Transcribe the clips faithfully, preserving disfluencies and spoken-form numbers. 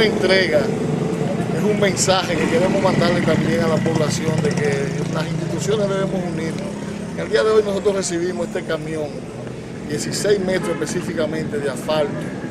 entrega es un mensaje que queremos mandarle también a la población de que las instituciones debemos unirnos. En el día de hoy nosotros recibimos este camión, dieciséis metros específicamente de asfalto.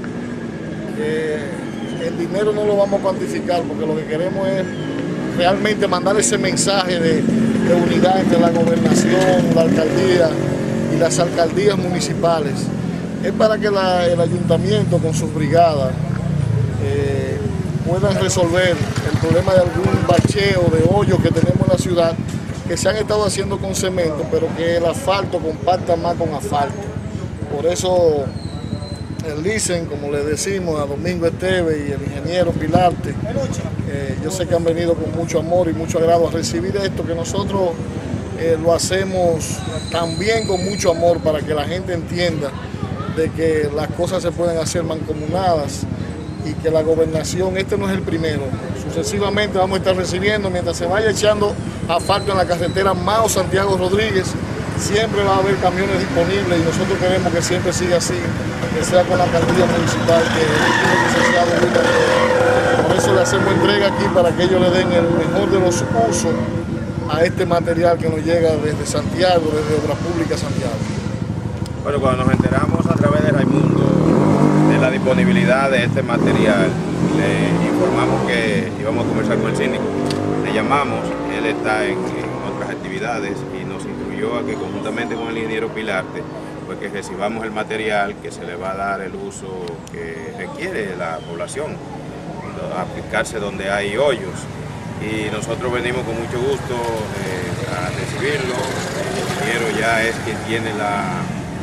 Eh, el dinero no lo vamos a cuantificar porque lo que queremos es realmente mandar ese mensaje de, de unidad entre la gobernación, la alcaldía y las alcaldías municipales. Es para que la, el ayuntamiento con sus brigadas eh, puedan resolver el problema de algún bacheo de hoyos que tenemos en la ciudad, que se han estado haciendo con cemento, pero que el asfalto compacta más con asfalto. Por eso el LICEN, como le decimos a Domingo Esteves y el ingeniero Pilarte, eh, yo sé que han venido con mucho amor y mucho agrado a recibir esto, que nosotros eh, lo hacemos también con mucho amor para que la gente entienda de que las cosas se pueden hacer mancomunadas y que la gobernación, este no es el primero, sucesivamente vamos a estar recibiendo, mientras se vaya echando asfalto en la carretera Mao-Santiago Rodríguez, siempre va a haber camiones disponibles y nosotros queremos que siempre siga así, que sea con la alcaldía municipal, que el licenciado Wilmer. Por eso le hacemos entrega aquí para que ellos le den el mejor de los usos a este material que nos llega desde Santiago, desde Obras Públicas Santiago. Bueno, cuando nos enteramos a través de Raimundo de la disponibilidad de este material, le informamos que íbamos a conversar con el síndico. Le llamamos, él está en, en otras actividades y nos instruyó a que conjuntamente con el ingeniero Pilarte, pues que recibamos el material que se le va a dar el uso que requiere la población, aplicarse donde hay hoyos. Y nosotros venimos con mucho gusto eh, a recibirlo. El ingeniero ya es quien tiene la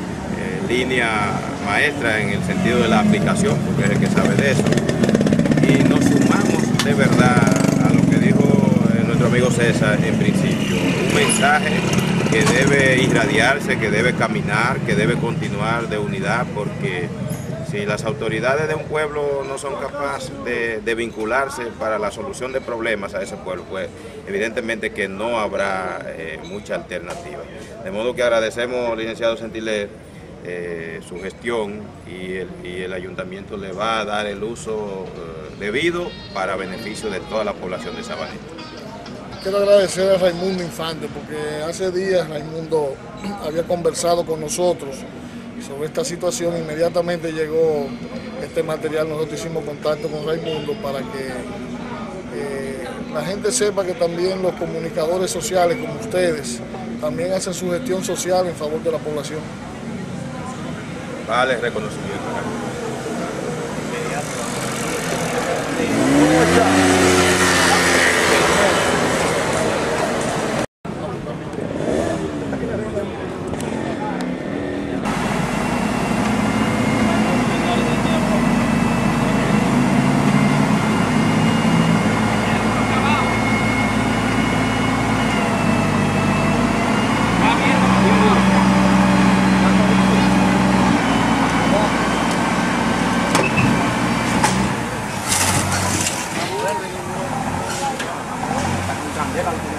línea maestra en el sentido de la aplicación, porque es el que sabe de eso. Y nos sumamos de verdad a lo que dijo nuestro amigo César en principio, un mensaje que debe irradiarse, que debe caminar, que debe continuar de unidad, porque si las autoridades de un pueblo no son capaces de, de vincularse para la solución de problemas a ese pueblo, pues evidentemente que no habrá eh, mucha alternativa. De modo que agradecemos al licenciado Sentiler Eh, su gestión y el, y el ayuntamiento le va a dar el uso eh, debido para beneficio de toda la población de Sabaneta. Quiero agradecer a Raimundo Infante porque hace días Raimundo había conversado con nosotros sobre esta situación. Inmediatamente llegó este material, nosotros hicimos contacto con Raimundo para que eh, la gente sepa que también los comunicadores sociales como ustedes también hacen su gestión social en favor de la población. Vale, reconocimiento. Llega